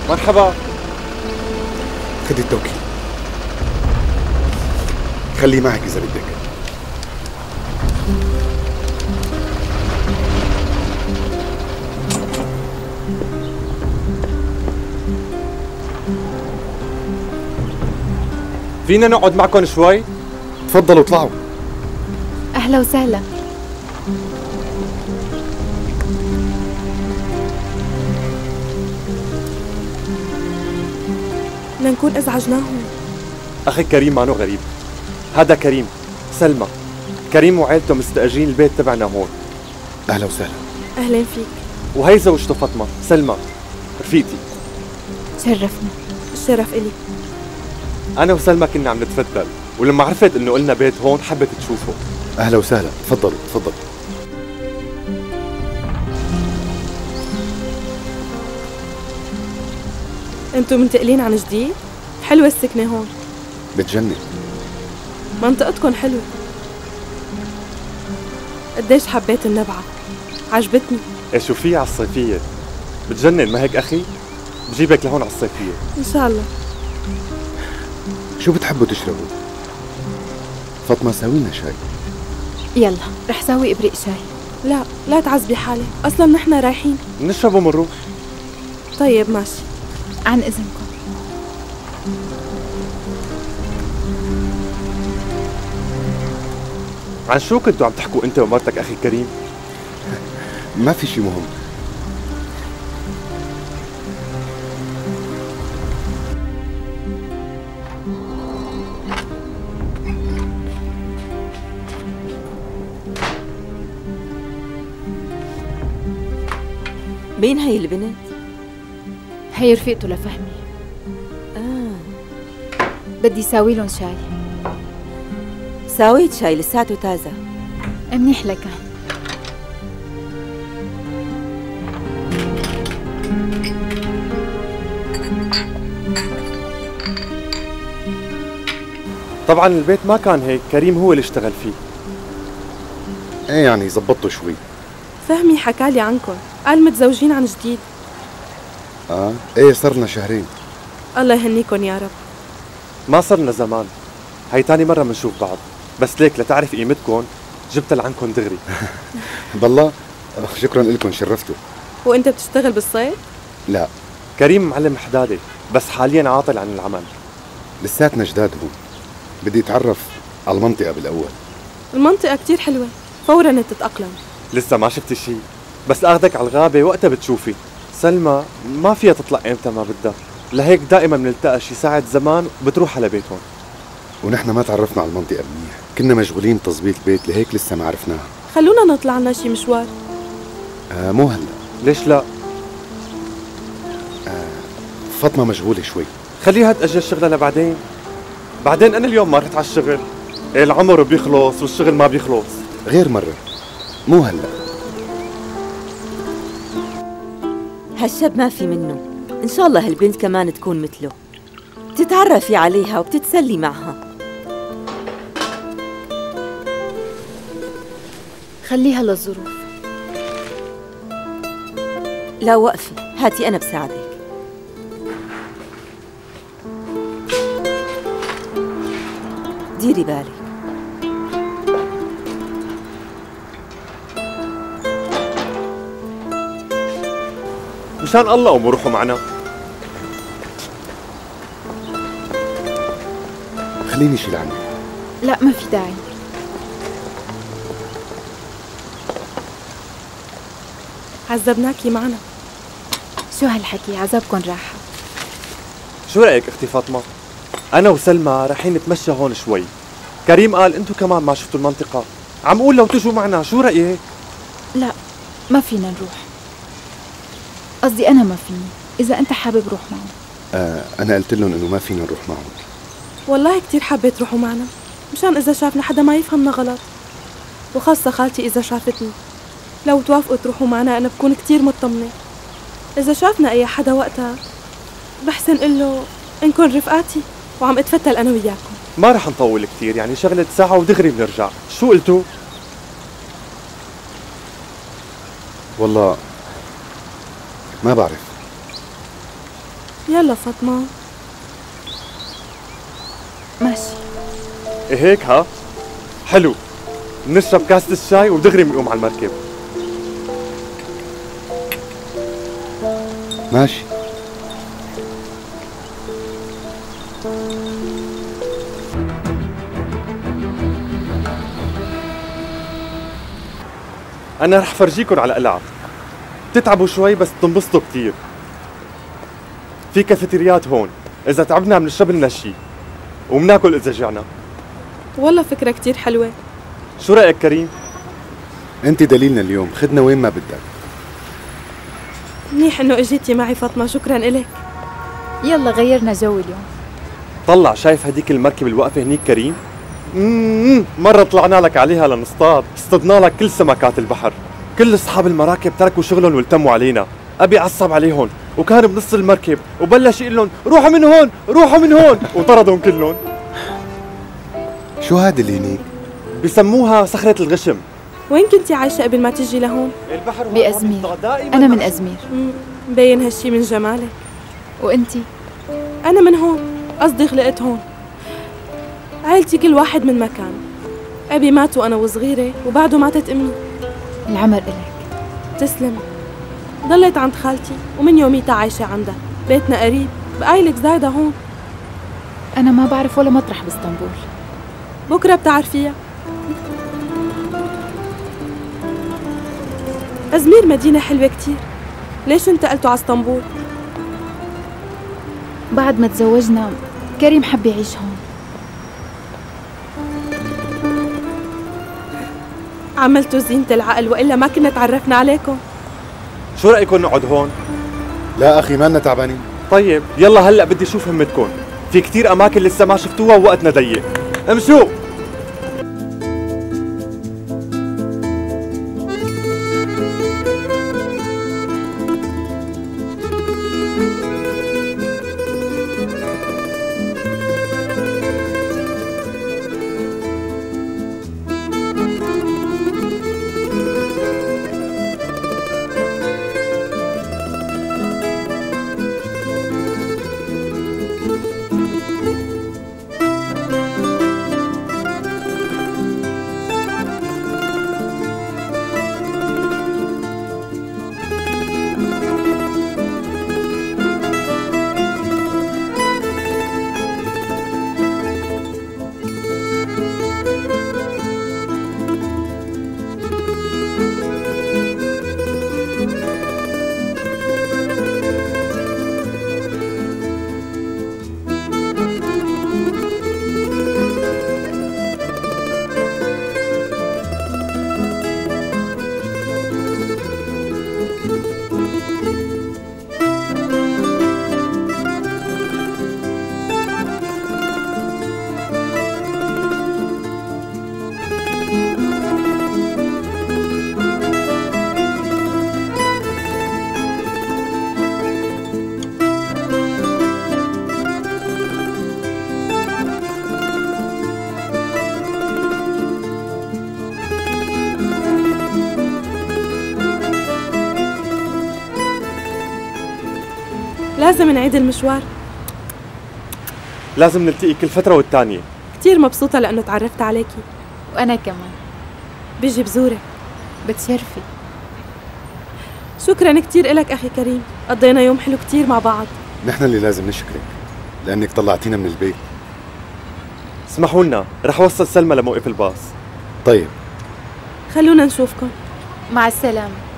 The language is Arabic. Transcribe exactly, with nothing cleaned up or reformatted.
مرحبا. خدي التوكيل، خليه معك إذا بدك. فينا نقعد معكم شوي؟ تفضلوا اطلعوا. أهلا وسهلا. لنكون ازعجناهم. اخي كريم مانو غريب، هذا كريم، سلمى. كريم وعيلته مستأجرين البيت تبعنا هون. اهلا وسهلا. اهلا فيك. وهي زوجته فاطمة، سلمى رفيقتي. شرفنا. الشرف إلي. انا وسلمى كنا عم نتفتل، ولما عرفت انه قلنا بيت هون حبت تشوفه. اهلا وسهلا، تفضلوا تفضلوا. انتم منتقلين عن جديد؟ حلوة السكنة هون. بتجنن. منطقتكم حلوة. قديش حبيت النبعة، عجبتني. ايه شو في على الصيفية؟ بتجنن ما هيك اخي؟ بجيبك لهون على الصيفية ان شاء الله. شو بتحبوا تشربوا؟ فاطمة ساوينا شاي. يلا رح ساوي إبريق شاي. لا لا تعذبي حالك، اصلا نحن رايحين. نشربه ومنروح. طيب ماشي. عن إذنكم. عن شو كنتوا عم تحكوا انت ومرتك اخي كريم؟ ما في شي مهم. مين هي البنت؟ هي رفيقته لفهمي. آه. بدي ساوي لهم شاي. ساويت شاي لساته تازة. منيح لك. طبعا البيت ما كان هيك، كريم هو اللي اشتغل فيه. ايه يعني زبطته شوي. فهمي حكالي عنكم، قال متزوجين عن جديد. اه ايه صار لنا شهرين. الله يهنيكم يا رب. ما صرنا زمان، هي تاني مرة منشوف بعض، بس ليك لتعرف قيمتكم جبتها لعنكم دغري. بالله شكرا لكم، شرفتوا. وانت بتشتغل بالصيد؟ لا. كريم معلم حدادة، بس حاليا عاطل عن العمل. لساتنا جداد هون، بدي اتعرف على المنطقة بالاول. المنطقة كتير حلوة، فورا تتأقلم. لسه ما شفتي شي، بس اخذك على الغابة وقتها بتشوفي. سلمى ما فيها تطلع ايمتى ما بدها، لهيك دائما بنلتقى شي ساعة زمان وبتروح على بيتهم. ونحن ما تعرفنا على المنطقة منيح، كنا مشغولين بتظبيط البيت لهيك لسه ما عرفناها. خلونا نطلع لنا شي مشوار. آه مو هلا. ليش لا؟ آه فاطمة مشغولة شوي. خليها تأجل شغلها لبعدين. بعدين انا اليوم ما رحت على الشغل، إيه العمر بيخلص والشغل ما بيخلص. غير مرة، مو هلا. هالشاب ما في منه، إن شاء الله هالبنت كمان تكون مثله، تتعرفي عليها وبتتسلي معها. خليها للظروف. لا وقفي، هاتي أنا بساعدك. ديري بالك. مشان الله قوموا روحوا معنا. خليني شيل عنك. لا ما في داعي. عذبناكي معنا. شو هالحكي، عذابكم راحة. شو رأيك اختي فاطمة؟ أنا وسلمى رايحين نتمشى هون شوي. كريم قال انتو كمان ما شفتوا المنطقة، عم قول لو تجوا معنا، شو رأيك؟ لا ما فينا نروح، قصدي أنا ما فيني، إذا أنت حابب روح معنا. آه أنا قلت لهم إنه ما فينا نروح معهم. والله كتير حبيت تروحوا معنا، مشان إذا شافنا حدا ما يفهمنا غلط، وخاصة خالتي إذا شافتني. لو توافقوا تروحوا معنا أنا بكون كتير مطمنة. إذا شافنا أي حدا وقتها بحسن قله إنكن رفقاتي وعم اتفتل أنا وياكم. ما رح نطول كتير، يعني شغلة ساعة ودغري بنرجع. شو قلتوا؟ والله ما بعرف. يلا فاطمة. ماشي. إيه هيك ها؟ حلو، نشرب كاسة الشاي ودغري بنقوم على المركب. ماشي. أنا رح فرجيكن على قلعة، تتعبوا شوي بس تنبسطوا كتير. في كافيتريات هون، إذا تعبنا بنشرب لنا شي وبناكل إذا جعنا. والله فكرة كتير حلوة. شو رأيك كريم؟ انت دليلنا اليوم، خدنا وين ما بدك. منيح انه اجيتي معي فاطمة، شكرا إلك. يلا غيرنا جو اليوم. طلع، شايف هديك المركب الواقفة هنيك كريم؟ مم مرة طلعنا لك عليها لنصطاد، اصطدنا لك كل سمكات البحر. كل اصحاب المراكب تركوا شغلهم والتموا علينا. ابي عصب عليهم وكان بنص المركب وبلش يقول لهم روحوا من هون روحوا من هون وطردهم كلهم. شو هاد اللي هنيك؟ بسموها صخرة الغشم. وين كنتي عايشة قبل ما تجي لهون؟ البحر هون بأزمير. أنا من أزمير. مم، مبين هالشي من جمالك. وأنتي؟ أنا من هون، قصدي خلقت هون. عائلتي كل واحد من مكان. أبي مات وأنا وصغيرة وبعده ماتت أمي. العمر إلك. تسلم. ضليت عند خالتي ومن يوميتها عايشة عندها، بيتنا قريب، بقايلك زايدة هون. أنا ما بعرف ولا مطرح باسطنبول. بكرة بتعرفيها. أزمير مدينة حلوة كتير. ليش انتقلتوا على اسطنبول؟ بعد ما تزوجنا كريم حب يعيش هون. عملتوا زينة العقل وإلا ما كنا تعرفنا عليكم. شو رأيكم نقعد هون؟ لا اخي مالنا تعبانين. طيب يلا هلا بدي اشوف همتكم، في كتير اماكن لسه ما شفتوها ووقتنا ضيق. امشوا. لازم نعيد المشوار. لازم نلتقي كل فترة والتانية. كتير مبسوطة لأنه تعرفت عليكي. وأنا كمان. بيجي بزورك. بتشرفي. شكرا كتير إلك أخي كريم، قضينا يوم حلو كتير مع بعض. نحن اللي لازم نشكرك لانك طلعتينا من البيت. اسمحوا لنا، رح وصل سلمى لموقف الباص. طيب خلونا نشوفكم. مع السلامة.